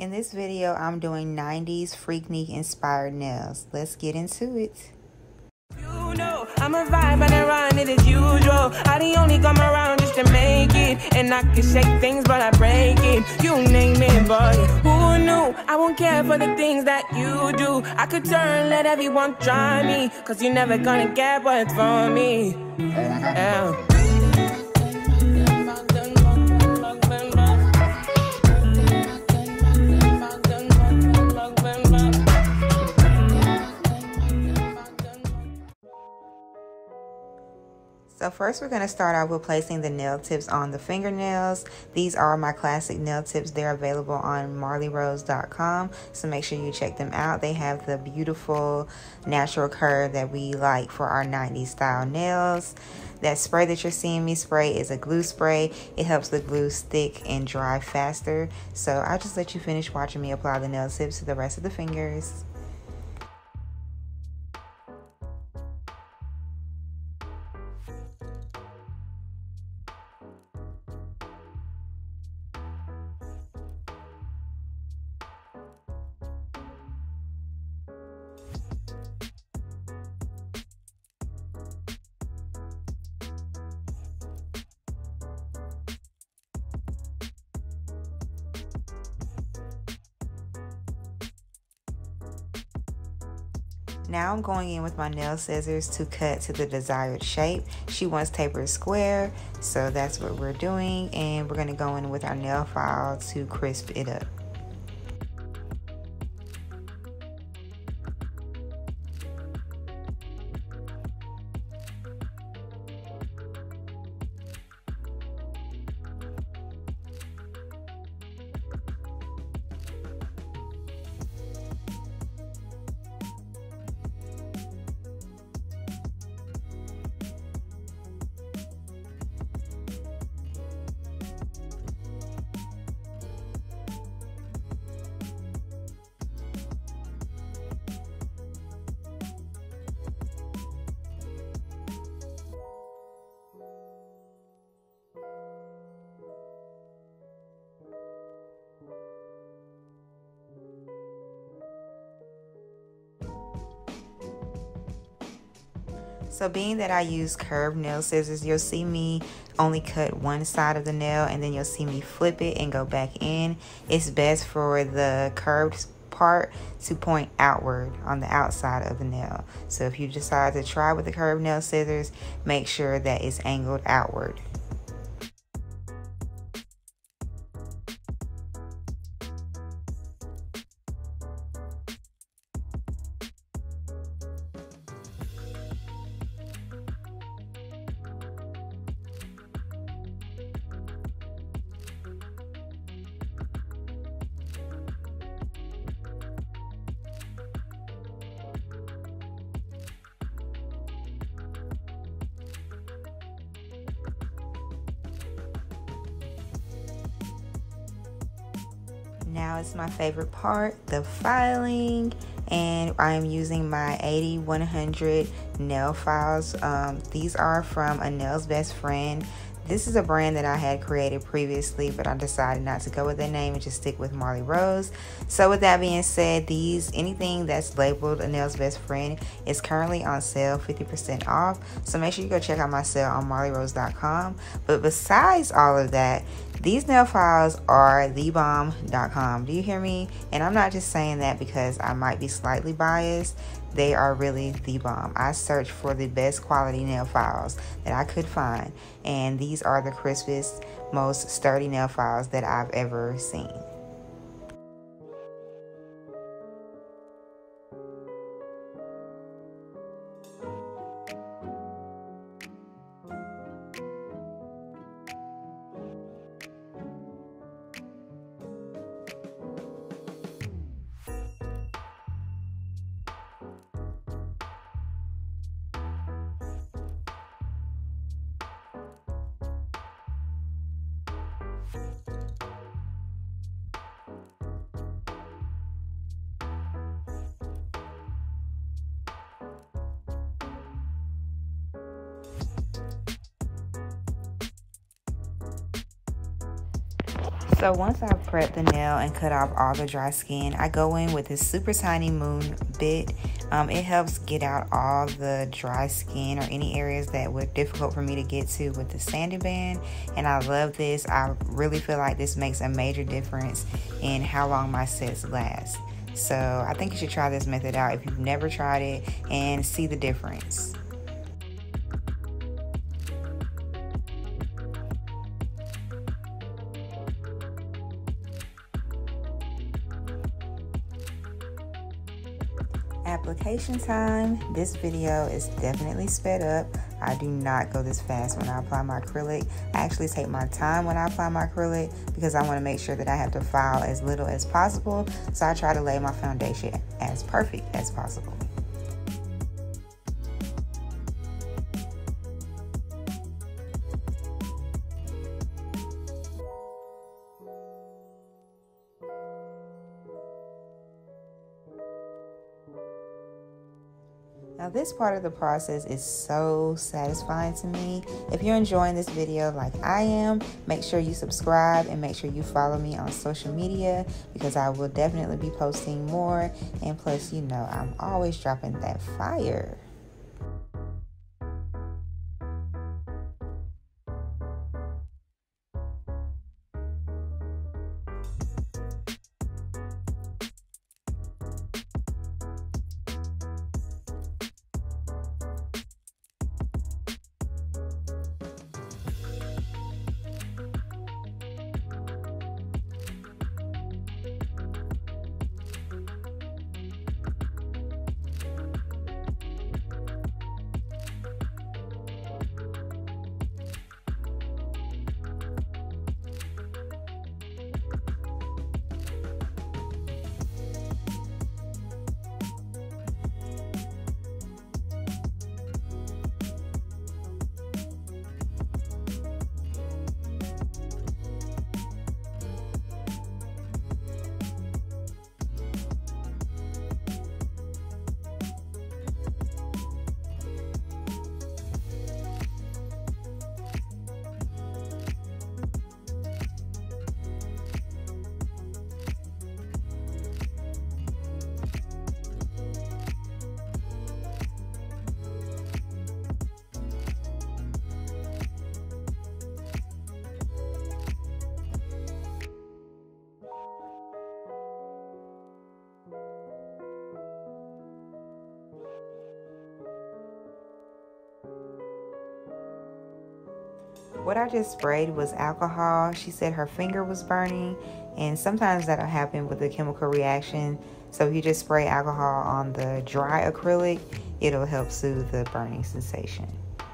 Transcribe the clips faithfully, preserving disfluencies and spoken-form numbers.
In this video, I'm doing nineties FreakNik inspired nails. Let's get into it. You know, I'm a vibe and I run it as usual. I the only come around just to make it. And I can shake things, but I break it. You name it, boy. Who knew? I won't care for the things that you do. I could turn, let everyone try me. Cause you're never gonna get what's for me. Yeah. So first we're going to start out with placing the nail tips on the fingernails. These are my classic nail tips. They're available on marley rose dot com, so make sure you check them out. They have the beautiful natural curve that we like for our nineties style nails. That spray that you're seeing me spray is a glue spray. It helps the glue stick and dry faster. So I'll just let you finish watching me apply the nail tips to the rest of the fingers. Now I'm going in with my nail scissors to cut to the desired shape. She wants tapered square, so that's what we're doing, and we're going to go in with our nail file to crisp it up. So being that I use curved nail scissors, you'll see me only cut one side of the nail and then you'll see me flip it and go back in. It's best for the curved part to point outward on the outside of the nail. So if you decide to try with the curved nail scissors, make sure that it's angled outward. Now it's my favorite part, the filing, and I am using my eighty one hundred nail files. Um, these are from A Nail's Best Friend. This is a brand that I had created previously, but I decided not to go with that name and just stick with Marley Rose. So with that being said, these anything that's labeled A Nail's Best Friend is currently on sale, fifty percent off. So make sure you go check out my sale on marley rose dot com. But besides all of that, these nail files are the bomb dot com. Do you hear me? And I'm not just saying that because I might be slightly biased. They are really the bomb. I searched for the best quality nail files that I could find, and these are the crispest, most sturdy nail files that I've ever seen. So once I've prepped the nail and cut off all the dry skin, I go in with this super tiny moon bit. Um, it helps get out all the dry skin or any areas that were difficult for me to get to with the sanding band. And I love this. I really feel like this makes a major difference in how long my sets last. So I think you should try this method out if you've never tried it and see the difference. Application time. This video is definitely sped up. I do not go this fast when I apply my acrylic. I actually take my time when I apply my acrylic because I want to make sure that I have to file as little as possible. So I try to lay my foundation as perfect as possible. Now this part of the process is so satisfying to me. If you're enjoying this video like I am, make sure you subscribe and make sure you follow me on social media because I will definitely be posting more. And plus, you know, I'm always dropping that fire. What I just sprayed was alcohol. She said her finger was burning, and sometimes that'll happen with a chemical reaction. So if you just spray alcohol on the dry acrylic, it'll help soothe the burning sensation.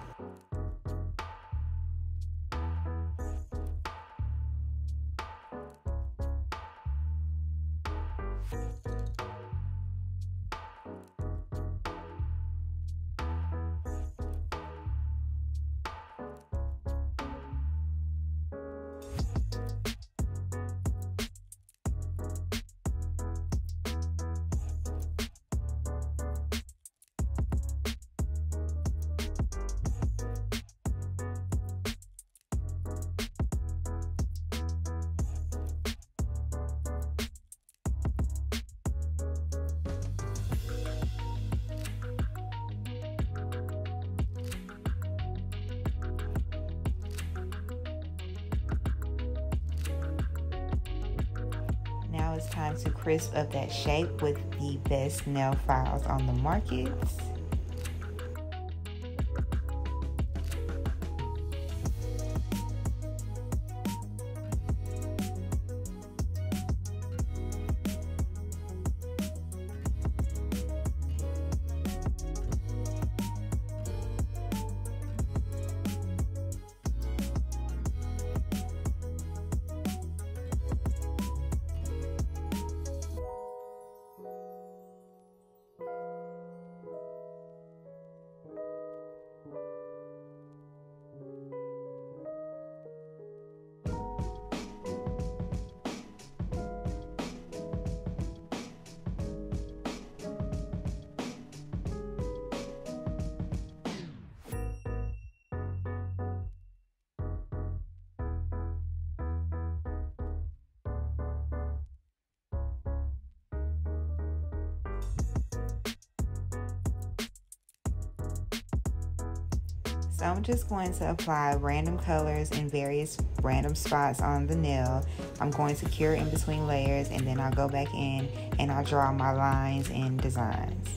Now it's time to crisp up that shape with the best nail files on the market. So I'm just going to apply random colors in various random spots on the nail. I'm going to cure in between layers, and then I'll go back in and I'll draw my lines and designs.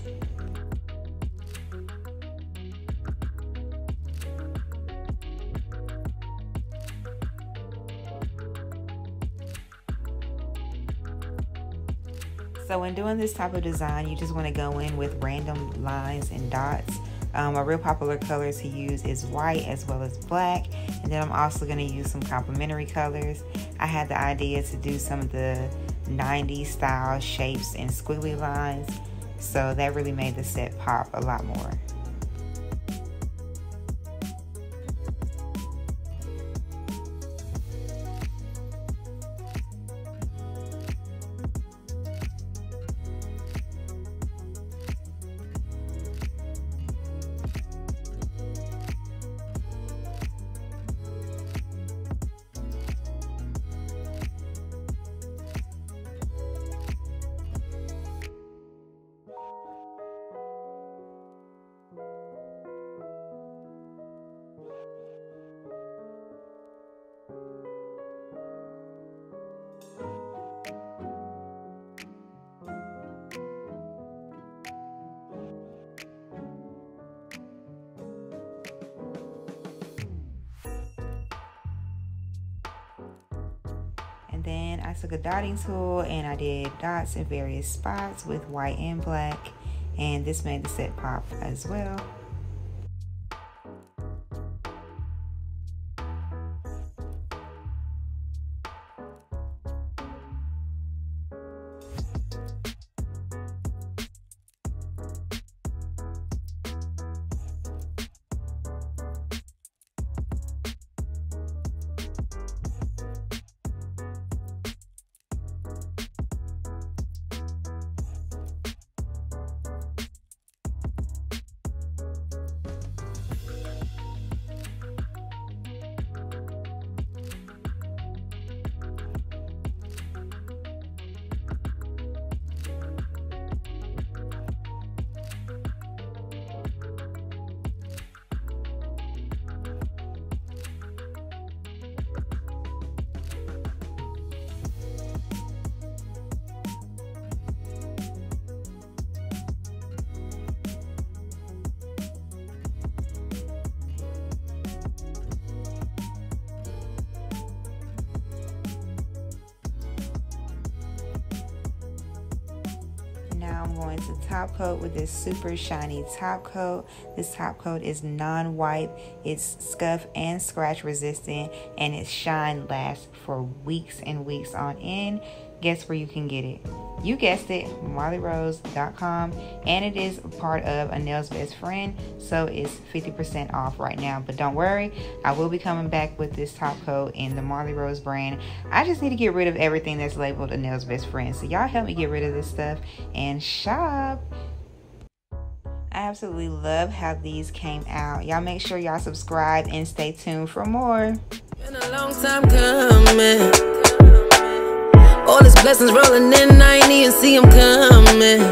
So when doing this type of design, you just want to go in with random lines and dots. Um, a real popular color to use is white as well as black. And then I'm also going to use some complementary colors. I had the idea to do some of the nineties style shapes and squiggly lines. So that really made the set pop a lot more. And then I took a dotting tool and I did dots in various spots with white and black, and this made the set pop as well. Now I'm going to top coat with this super shiny top coat. This top coat is non-wipe, it's scuff and scratch resistant, and its shine lasts for weeks and weeks on end. Guess where you can get it? You guessed it, marley rose dot com, and it is part of A Nail's Best Friend, so it's fifty percent off right now. But don't worry, I will be coming back with this top coat in the Marley Rose brand. I just need to get rid of everything that's labeled A Nail's Best Friend, so y'all help me get rid of this stuff and shop. I absolutely love how these came out. Y'all make sure y'all subscribe and stay tuned for more. Been a long time coming. All these blessings rolling in, I ain't even see them coming.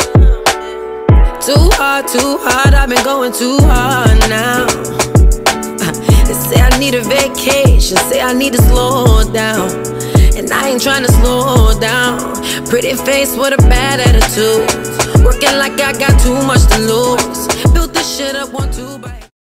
Too hard, too hard, I've been going too hard now. They say I need a vacation, say I need to slow down, and I ain't trying to slow down. Pretty face with a bad attitude, working like I got too much to lose.